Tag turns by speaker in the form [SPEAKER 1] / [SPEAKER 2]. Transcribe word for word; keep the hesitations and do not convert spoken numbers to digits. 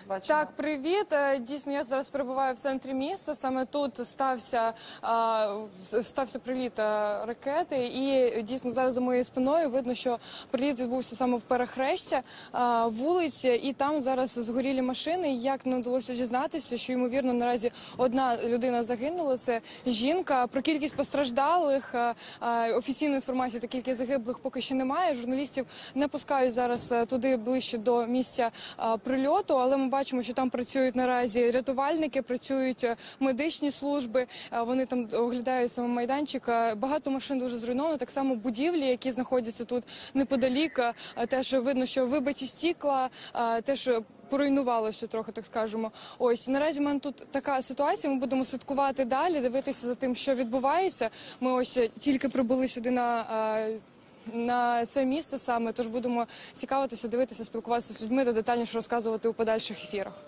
[SPEAKER 1] бачимо.
[SPEAKER 2] Так, привіт. Дійсно, я зараз перебуваю в центрі міста. Саме тут стався, стався приліт ракети. І дійсно зараз за моєю спиною видно, що приліт відбувся саме в перехрестя вулиці. І там зараз згорілі машини. Як нам вдалося дізнатися, що, ймовірно, наразі одна людина загинула. Це жінка. Про кількість постраждалих, офіційної інформації та кількість загиблих поки що немає. Журналістів не пускають зараз туди ближче до місця прильоту, але ми бачимо, що там працюють наразі рятувальники, працюють медичні служби, вони там оглядають саме майданчик. Багато машин дуже зруйновано, так само будівлі, які знаходяться тут неподалік. Теж видно, що вибиті стікла, теж поруйнувалося трохи, так скажемо. Ось, наразі в мене тут така ситуація, ми будемо слідкувати далі, дивитися за тим, що відбувається. Ми ось тільки прибули сюди на на це місце саме, тож будемо цікавитися, дивитися, спілкуватися з людьми та детальніше розказувати у подальших ефірах.